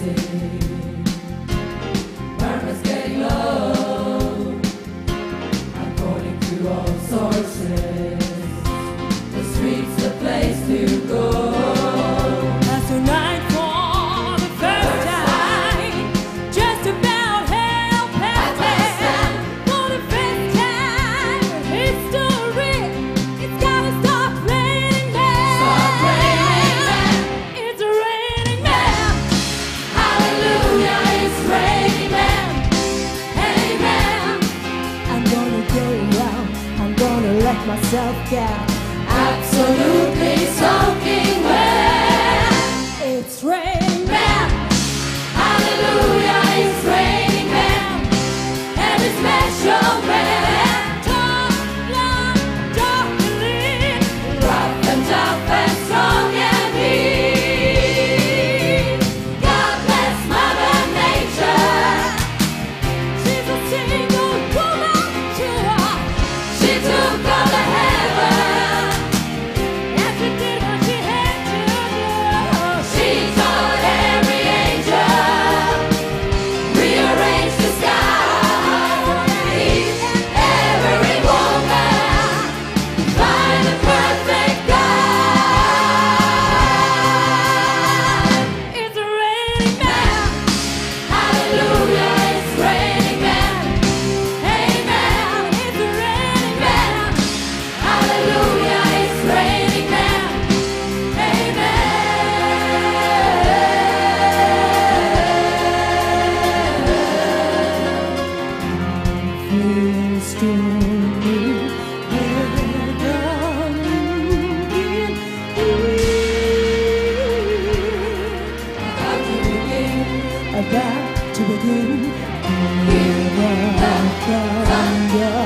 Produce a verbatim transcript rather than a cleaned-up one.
rising, murmurs getting low, according to all sources. The streets the place to go. As tonight for the first time, just about hell past for the first time in history, it's gotta stop raining man. Stop raining man. It's raining man. Hallelujah, it's raining man. Amen. I'm gonna go around, I'm gonna let myself down. Absolutely soaking wet. It's raining man. Hallelujah, it's raining man. Every special man, Tough, long, darkly, rough and tough and strong and mean. God bless Mother Nature. she's a single woman to her. She took all the heaven. And she did what she had to do. She taught every angel, rearranged the sky. Every woman, find the perfect God. It's raining man. Hallelujah, it's raining man. Amen. It's raining man. Hallelujah, it's raining man. Amen. Feeling stormy, weather moving. About to begin. About to begin. Hear the Thunder.